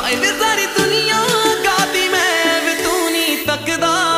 ਹਾਏ ਵੇ ਸਾਰੀ ਦੁਨੀਆ ਗਾਦੀ ਮੈਂ ਵੇ ਤੂੰ ਨਹੀਂ ਤੱਕਦਾ।